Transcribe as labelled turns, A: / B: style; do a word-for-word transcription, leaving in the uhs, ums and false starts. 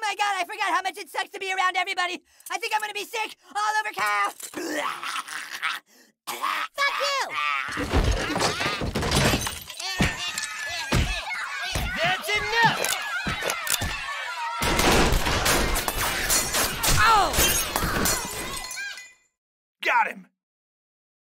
A: my god, I forgot how much it sucks to be around everybody. I think I'm gonna be sick all over cow.